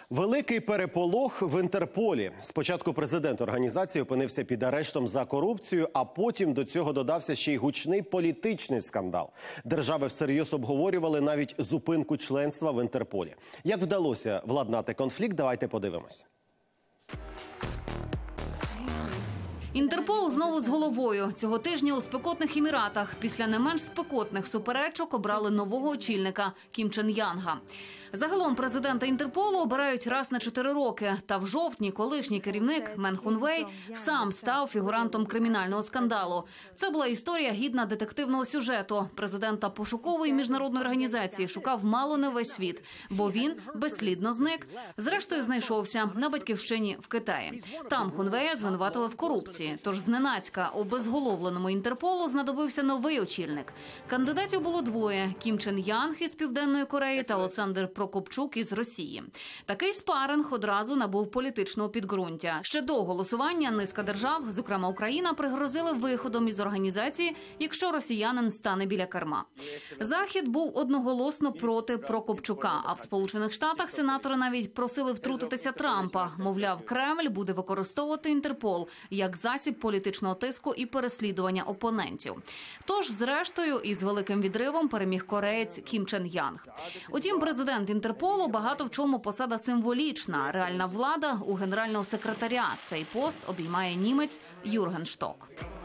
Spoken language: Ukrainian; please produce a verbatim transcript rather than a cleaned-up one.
Великий переполох в Інтерполі. Спочатку президент організації опинився під арештом за корупцію, а потім до цього додався ще й гучний політичний скандал. Держави всерйоз обговорювали навіть зупинку членства в Інтерполі. Як вдалося владнати конфлікт, давайте подивимось. Інтерпол знову з головою. Цього тижня у спекотних Еміратах після не менш спекотних суперечок обрали нового очільника Кім Чен Янга. Загалом президента Інтерполу обирають раз на чотири роки. Та в жовтні колишній керівник Мен Хун Вей сам став фігурантом кримінального скандалу. Це була історія гідна детективного сюжету. Президента пошукової міжнародної організації шукав мало не весь світ, бо він безслідно зник. Зрештою знайшовся на батьківщині в Китаї. Там Хун Вея звинуватили в корупції. Тож зненацька обезголовленому Інтерполу знадобився новий очільник. Кандидатів було двоє – Кім Чен Янг із Південної Кореї та Олександр Прокопчук із Росії. Такий спаринг одразу набув політичного підґрунтя. Ще до голосування низка держав, зокрема Україна, пригрозили виходом із організації, якщо росіянин стане біля керма. Захід був одноголосно проти Прокопчука, а в Сполучених Штатах сенатори навіть просили втрутитися Трампа. Мовляв, Кремль буде використовувати Інтерпол як засіб політичного тиску і переслідування опонентів. Тож, зрештою, із великим відривом переміг кореєць Кім Чен Янг. Утім, президент Інтерполу багато в чому посада символічна. Реальна влада у генерального секретаря. Цей пост обіймає німець Юрген Шток.